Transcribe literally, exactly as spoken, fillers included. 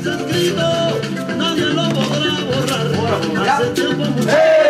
escrito, nadie lo podrá borrar. Hace tiempo mucho.